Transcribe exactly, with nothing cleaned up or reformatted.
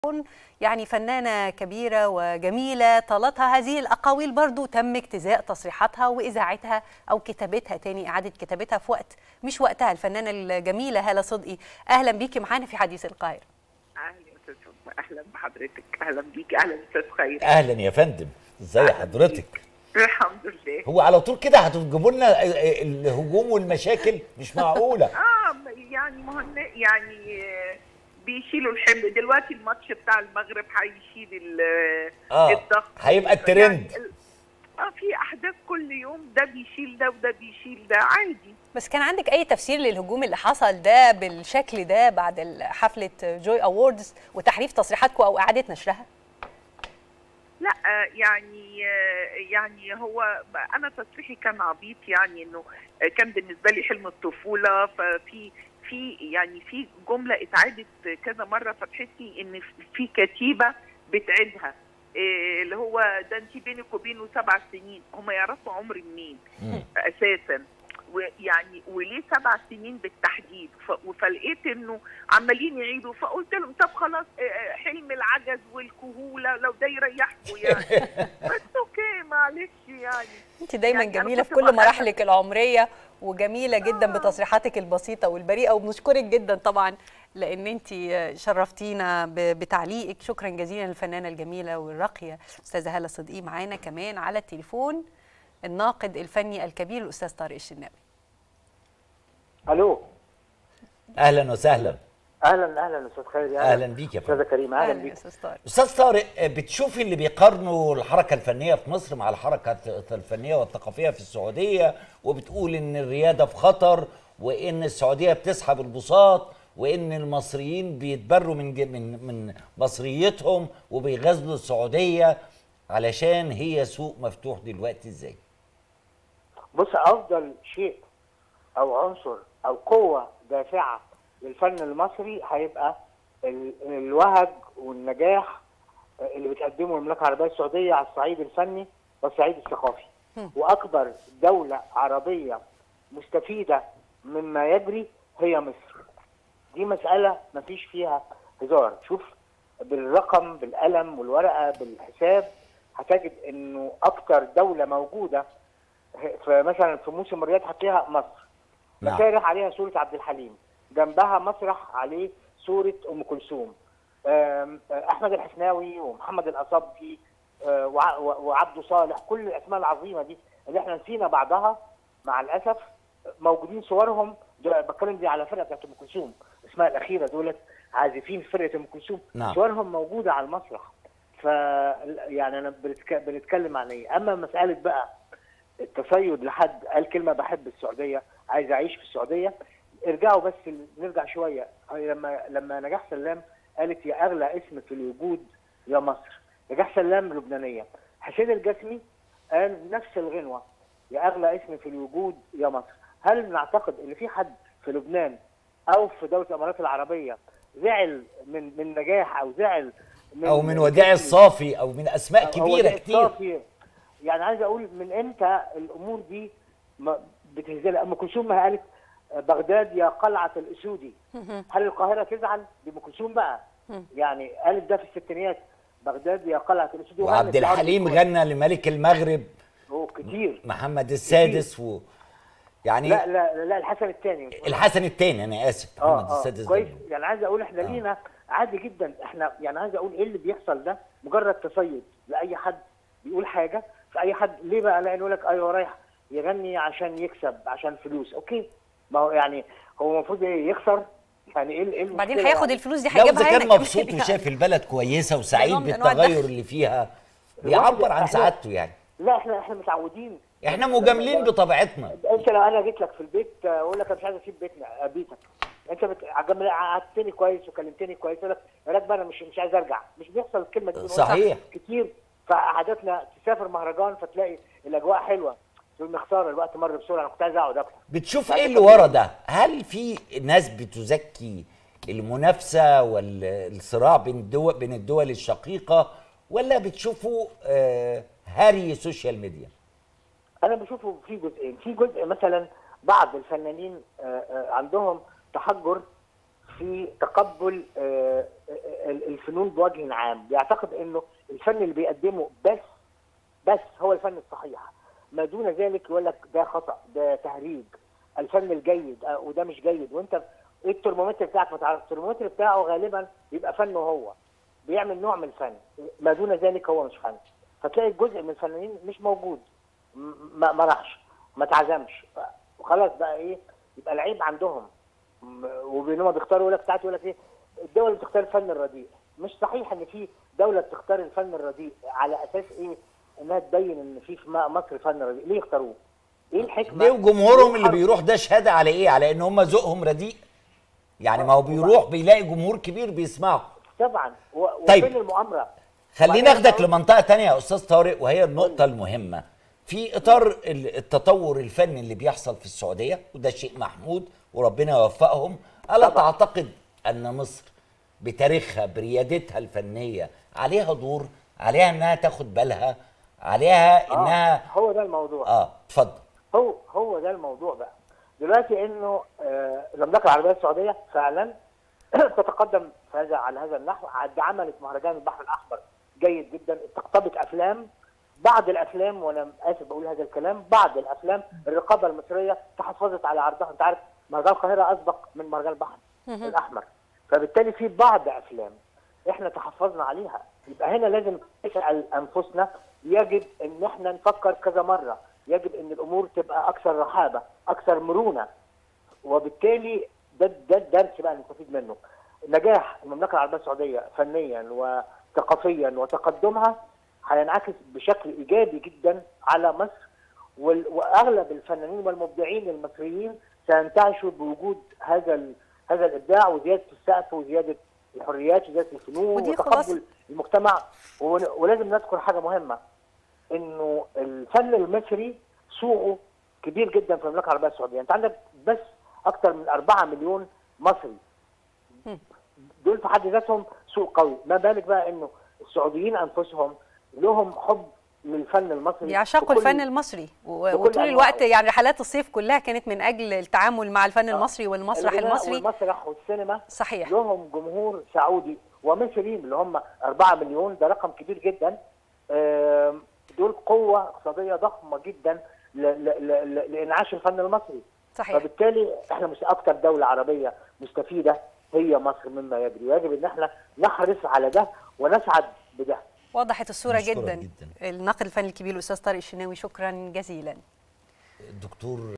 يعني فنانة كبيرة وجميلة طالتها هذه الأقاويل، برضو تم اجتزاء تصريحاتها وإذاعتها أو كتابتها تاني، إعادة كتابتها في وقت مش وقتها. الفنانة الجميلة هالة صدقي، أهلا بيكي معانا في حديث القاهرة. أهلا يا أستاذ فاطمة، أهلا بحضرتك، أهلا بيكي، أهلا أستاذ خير. أهلا يا فندم، إزي حضرتك؟ الحمد لله. هو على طول كده هتجيبوا لنا الهجوم والمشاكل؟ مش معقولة. اه يعني ما يعني بيشيلوا الحمل دلوقتي. الماتش بتاع المغرب هيشيل اه الضغط، هيبقى الترند. يعني اه في احداث كل يوم، ده بيشيل ده وده بيشيل ده، عادي. بس كان عندك اي تفسير للهجوم اللي حصل ده بالشكل ده بعد حفله جوي اووردز وتحريف تصريحاتكم او اعاده نشرها؟ لا يعني يعني هو انا تصريحي كان عبيط، يعني انه كان بالنسبه لي حلم الطفوله. ففي في يعني في جمله اتعادت كذا مره، فتحسي ان في كتيبه بتعيدها، اللي هو ده انت بينك وبينه سبع سنين. هم يعرفوا عمري منين اساسا؟ ويعني وليه سبع سنين بالتحديد؟ فلقيت انه عمالين يعيدوا، فقلت لهم طب خلاص، حلم العجز والكهوله لو ده يريحكم يعني. بس اوكي معلش يعني. انت دايما يعني جميله في كل مراحلك العمريه، وجميله جدا آه. بتصريحاتك البسيطه والبريئه، وبنشكرك جدا طبعا لان انت شرفتينا بتعليقك. شكرا جزيلا للفنانه الجميله والراقيه استاذه هاله صدقي. معانا كمان على التليفون الناقد الفني الكبير الاستاذ طارق الشناوي. الو، اهلا وسهلا. اهلا اهلا استاذ خيري. اهلا بيك يا فندم. استاذ كريم، اهلا بيك. استاذ طارق. استاذ طارق، بتشوفي اللي بيقارنوا الحركه الفنيه في مصر مع الحركه الفنيه والثقافيه في السعوديه، وبتقول ان الرياده في خطر، وان السعوديه بتسحب البساط، وان المصريين بيتبروا من من من مصريتهم وبيغزلوا السعوديه علشان هي سوق مفتوح دلوقتي. ازاي؟ بص، افضل شيء او عنصر او قوه دافعه للفن المصري هيبقى الوهج والنجاح اللي بتقدمه المملكه العربيه السعوديه على الصعيد الفني والصعيد الثقافي. واكبر دوله عربيه مستفيده مما يجري هي مصر. دي مساله ما فيش فيها هزار. شوف بالرقم، بالقلم والورقه، بالحساب، هتجد انه اكتر دوله موجوده في مثلا في موسم الرياض هتلاقيها مصر. نعم. مسارح عليها صوره عبد الحليم، جنبها مسرح عليه صوره ام كلثوم، احمد الحسناوي ومحمد الاصبجي وعبده صالح، كل الاسماء العظيمه دي اللي احنا نسينا بعضها مع الاسف موجودين صورهم. بتكلم دي على فرقه بتاعت ام كلثوم، اسمها الاخيره دولت عازفين فرقه ام كلثوم. نعم. صورهم موجوده على المسرح. ف يعني انا بنتكلم عن ايه؟ اما مساله بقى التصيد، لحد قال كلمه بحب السعوديه، عايز اعيش في السعوديه. ارجعوا بس نرجع شويه، لما لما نجاح سلام قالت يا اغلى اسم في الوجود يا مصر. نجاح سلام لبنانيه. حسين الجسمي قال نفس الغنوه، يا اغلى اسم في الوجود يا مصر. هل نعتقد ان في حد في لبنان او في دوله الامارات العربيه زعل من من نجاح، او زعل من او من وديع الصافي، او من اسماء كبيره كتير؟ الصافي. يعني عايز اقول من امتى الامور دي بتهزلها؟ ام كلثوم ما قالت بغداد يا قلعه الاسودي. هل القاهره تزعل؟ دي ام كلثوم بقى. يعني قالت ده في الستينيات، بغداد يا قلعه الاسودي. وعبد الحليم غنى لملك المغرب كتير، محمد السادس كتير. و يعني لا لا لا الحسن الثاني الحسن الثاني انا اسف محمد آه السادس. كويس. يعني عايز اقول احنا آه. لينا عادي جدا. احنا يعني عايز اقول ايه اللي بيحصل ده؟ مجرد تصيد لاي حد بيقول حاجه في اي حد. ليه بقى؟ لانه يقول لك ايوه رايح يغني عشان يكسب، عشان فلوس. اوكي، ما هو يعني هو المفروض ايه؟ يخسر يعني. ايه ايه بعدين هياخد يعني الفلوس دي هيجيبها هنا. لو كان مبسوط وشاف البلد كويسه وسعيد بالتغير اللي فيها بيعبر عن سعادته يعني. لا احنا احنا متعودين، احنا مجاملين بطبيعتنا. انت لو انا جيت لك في البيت اقول لك انا مش عايز اسيب بيتنا بيتك، انت قعدتني كويس وكلمتني كويس، اقول لك يا راجل انا مش مش عايز ارجع. مش بيحصل الكلمه دي صحيح كتير. فقعدتنا تسافر مهرجان فتلاقي الاجواء حلوه، تقول خساره الوقت مر بسرعه، انا كنت عايز اقعد اكتر. بتشوف ايه اللي ورا ده؟ هل في ناس بتزكي المنافسه والصراع بين الدول بين الدول الشقيقه، ولا بتشوفوا آه هري سوشيال ميديا؟ انا بشوفه في جزئين. في جزء مثلا بعض الفنانين آه آه عندهم تحجر في تقبل آه، الفنون بوجه عام، بيعتقد انه الفن اللي بيقدمه بس بس هو الفن الصحيح، ما دون ذلك يقول لك ده خطأ، ده تهريج، الفن الجيد آه، وده مش جيد. وانت ايه الترمومتر بتاعك؟ ما تعرفش الترمومتر بتاعه غالبا بيبقى فنه هو، بيعمل نوع من الفن، ما دون ذلك هو مش فن. فتلاقي جزء من الفنانين مش موجود، ما ما راحش، ما اتعزمش، وخلاص بقى ايه، يبقى العيب عندهم. وبينما بيختاروا يقول لك ساعات يقول لك ايه، الدول بتختار الفن الرديء. مش صحيح ان في دوله بتختار الفن الرديء، على اساس ايه؟ انها تبين ان في في مصر فن رديء. ليه يختاروه؟ ايه الحكمه؟ ليه وجمهورهم اللي بيروح ده شهاده على ايه؟ على ان هم ذوقهم رديء؟ يعني ما هو بيروح بيلاقي جمهور كبير بيسمعه طبعا. و... طيب. وفين المؤامره؟ خلينا ناخدك لمنطقه تانية يا استاذ طارق، وهي النقطه المهمه في اطار التطور الفني اللي بيحصل في السعوديه، وده شيء محمود وربنا يوفقهم. الا طبعا. تعتقد ان مصر بتاريخها بريادتها الفنيه عليها دور، عليها انها تاخد بالها، عليها انها آه هو ده الموضوع. اه اتفضل. هو هو ده الموضوع بقى دلوقتي، انه آه المملكه العربيه السعوديه فعلا تتقدم في هذا على هذا النحو. عملت مهرجان البحر الاحمر جيد جدا، استقطبت افلام، بعض الافلام، وانا اسف بقول هذا الكلام، بعض الافلام الرقابه المصريه تحفظت على عرضها. انت عارف مهرجان القاهره اسبق من مهرجان البحر الاحمر، فبالتالي في بعض افلام احنا تحفظنا عليها. يبقى هنا لازم نسال انفسنا، يجب ان احنا نفكر كذا مره، يجب ان الامور تبقى اكثر رحابه، اكثر مرونه. وبالتالي ده ده الدرس بقى نستفيد منه. نجاح المملكه العربيه السعوديه فنيا وثقافيا وتقدمها هينعكس بشكل ايجابي جدا على مصر، واغلب الفنانين والمبدعين المصريين سينتعشوا بوجود هذا هذا الابداع وزياده السقف وزياده الحريات وزياده الفنون وتقبل المجتمع. ولازم نذكر حاجه مهمه، انه الفن المصري سوقه كبير جدا في المملكه العربيه السعوديه. انت عندك بس اكثر من أربعة مليون مصري، دول في حد ذاتهم سوق قوي، ما بالك بقى انه السعوديين انفسهم لهم حب للفن المصري، بيعشقوا الفن المصري، وطول الوقت يعني رحلات الصيف كلها كانت من اجل التعامل مع الفن المصري والمسرح المصري. والمسرح والسينما صحيح، لهم جمهور سعودي ومصري اللي هم أربعة مليون، ده رقم كبير جدا. دول قوه اقتصاديه ضخمه جدا لانعاش الفن المصري. صحيح. فبالتالي احنا مش اكثر دوله عربيه مستفيده هي مصر مما يجري، ويجب ان احنا نحرص على ده ونسعد بده. وضحت الصوره جدا. جدا الناقد الفني الكبير الاستاذ طارق الشناوي، شكرا جزيلا. الدكتور